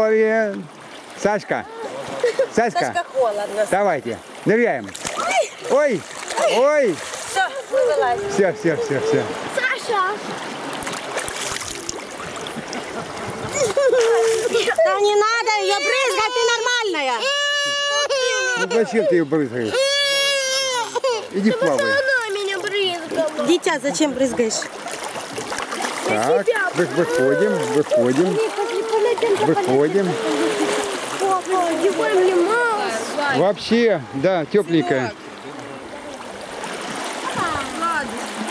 приготове. Сашка. Сашка, холодно. давайте, ныряем. Ой, ой. Все, мы вылазим. Все. Саша! Да не надо ее брызгать, ты нормальная. Ну зачем ты ее брызгаешь? Иди плавай. Она меня брызгала. Дитя, зачем брызгаешь? Так, выходим. Папа, одеваем ли масло? Вообще, да, тепленькая.